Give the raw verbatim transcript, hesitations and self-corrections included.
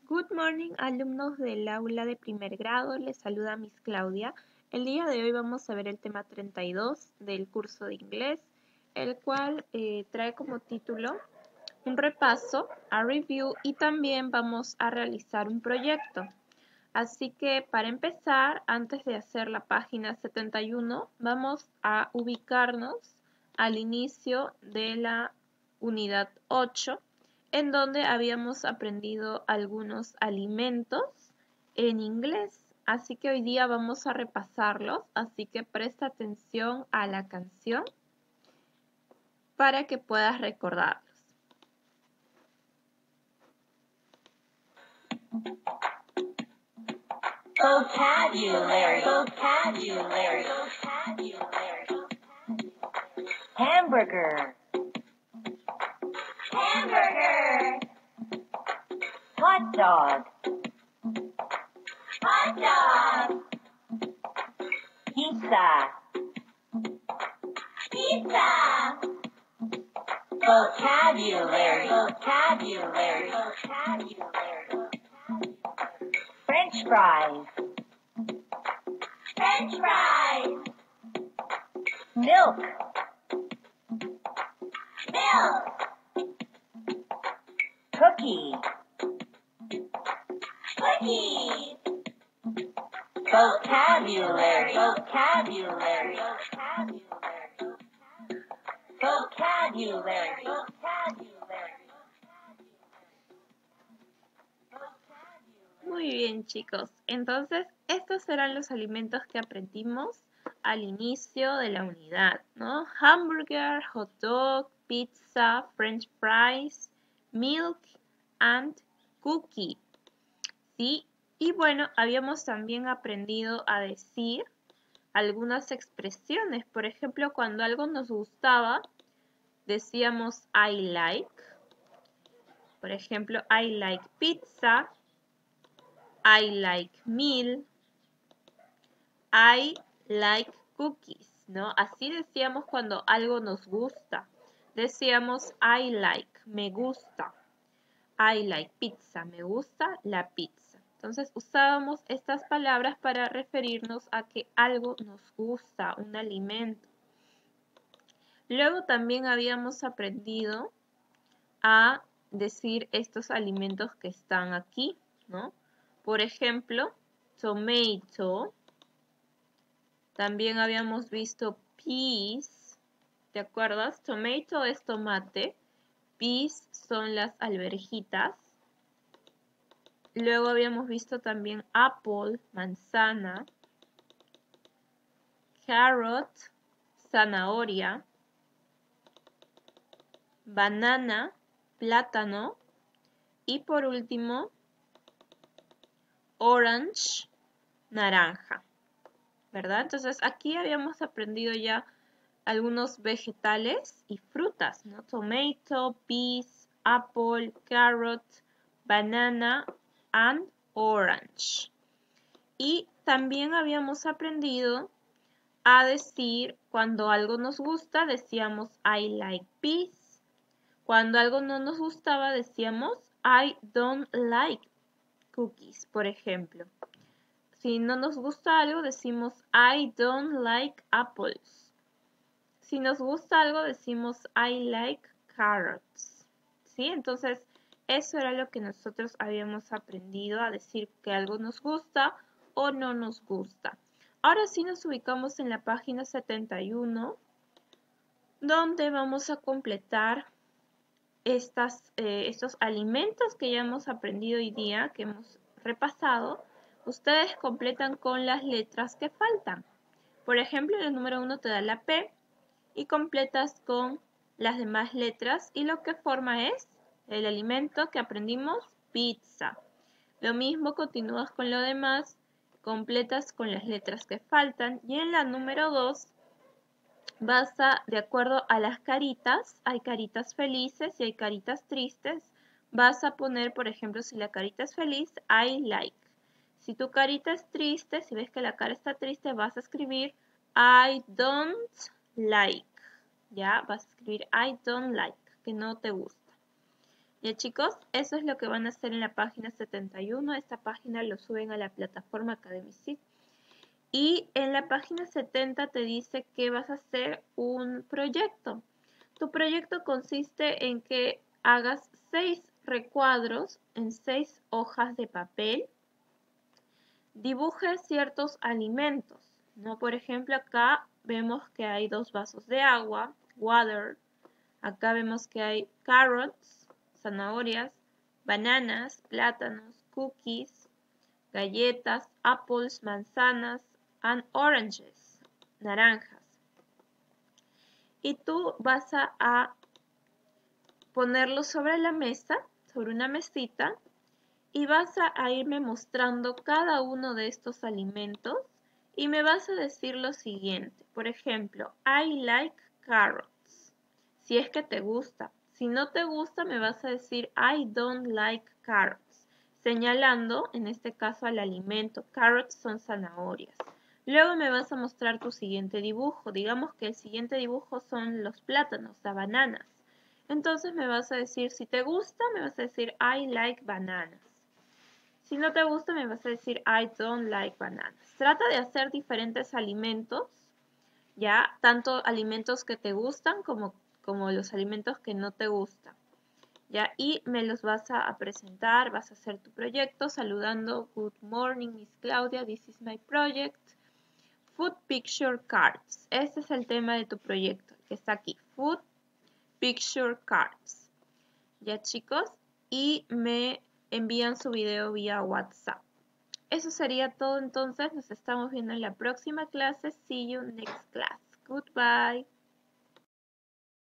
Good morning, alumnos del aula de primer grado. Les saluda Miss Claudia. El día de hoy vamos a ver el tema treinta y dos del curso de inglés, el cual eh, trae como título un repaso, a review, y también vamos a realizar un proyecto. Así que para empezar, antes de hacer la página setenta y uno, vamos a ubicarnos al inicio de la unidad ocho, en donde habíamos aprendido algunos alimentos en inglés. Así que hoy día vamos a repasarlos, así que presta atención a la canción para que puedas recordarlos. Vocabulary, vocabulary, vocabulary. Hamburger, hamburger. Hot dog, hot dog. Pizza, pizza. Vocabulary, vocabulary, vocabulary. French fries, French fries. Milk, milk. Cookie, cookie. Vocabulary, vocabulary, vocabulary. Vocabulary, vocabulary. Muy bien, chicos. Entonces, estos serán los alimentos que aprendimos al inicio de la unidad, ¿no? Hamburger, hot dog, pizza, french fries, milk and cookie. ¿Sí? Y bueno, habíamos también aprendido a decir algunas expresiones. Por ejemplo, cuando algo nos gustaba, decíamos I like. Por ejemplo, I like pizza. I like meal, I like cookies, ¿no? Así decíamos cuando algo nos gusta. Decíamos I like, me gusta. I like pizza, me gusta la pizza. Entonces usábamos estas palabras para referirnos a que algo nos gusta, un alimento. Luego también habíamos aprendido a decir estos alimentos que están aquí, ¿no? Por ejemplo, tomato. También habíamos visto peas. ¿Te acuerdas? Tomato es tomate. Peas son las alverjitas. Luego habíamos visto también apple, manzana. Carrot, zanahoria. Banana, plátano. Y por último, orange, naranja, ¿verdad? Entonces aquí habíamos aprendido ya algunos vegetales y frutas, ¿no? Tomato, peas, apple, carrot, banana and orange. Y también habíamos aprendido a decir cuando algo nos gusta, decíamos I like peas. Cuando algo no nos gustaba, decíamos I don't like cookies, por ejemplo. Si no nos gusta algo, decimos I don't like apples. Si nos gusta algo, decimos I like carrots. ¿Sí? Entonces, eso era lo que nosotros habíamos aprendido a decir que algo nos gusta o no nos gusta. Ahora sí nos ubicamos en la página setenta y uno, donde vamos a completar Estas, eh, estos alimentos que ya hemos aprendido hoy día, que hemos repasado. Ustedes completan con las letras que faltan. Por ejemplo, en el número uno te da la P y completas con las demás letras y lo que forma es el alimento que aprendimos, pizza. Lo mismo continúas con lo demás, completas con las letras que faltan y en la número dos vas a, de acuerdo a las caritas, hay caritas felices y hay caritas tristes, vas a poner, por ejemplo, si la carita es feliz, I like. Si tu carita es triste, si ves que la cara está triste, vas a escribir I don't like. Ya, vas a escribir I don't like, que no te gusta. Ya chicos, eso es lo que van a hacer en la página setenta y uno. Esta página lo suben a la plataforma Academic. Y en la página setenta te dice que vas a hacer un proyecto. Tu proyecto consiste en que hagas seis recuadros en seis hojas de papel. Dibujes ciertos alimentos, ¿no? Por ejemplo, acá vemos que hay dos vasos de agua, water. Acá vemos que hay carrots, zanahorias, bananas, plátanos, cookies, galletas, apples, manzanas, and oranges, naranjas. Y tú vas a, a ponerlo sobre la mesa, sobre una mesita, y vas a, a irme mostrando cada uno de estos alimentos y me vas a decir lo siguiente. Por ejemplo, I like carrots. Si es que te gusta. Si no te gusta, me vas a decir I don't like carrots, señalando en este caso al alimento. Carrots son zanahorias. Luego me vas a mostrar tu siguiente dibujo. Digamos que el siguiente dibujo son los plátanos, las bananas. Entonces me vas a decir, si te gusta, me vas a decir I like bananas. Si no te gusta, me vas a decir I don't like bananas. Trata de hacer diferentes alimentos, ya, tanto alimentos que te gustan como, como los alimentos que no te gustan. ¿Ya? Y me los vas a, a presentar, vas a hacer tu proyecto saludando, good morning, Miss Claudia, this is my project. Food Picture Cards. Este es el tema de tu proyecto, que está aquí, Food Picture Cards. ¿Ya chicos? Y me envían su video vía WhatsApp. Eso sería todo entonces. Nos estamos viendo en la próxima clase. See you next class. Goodbye.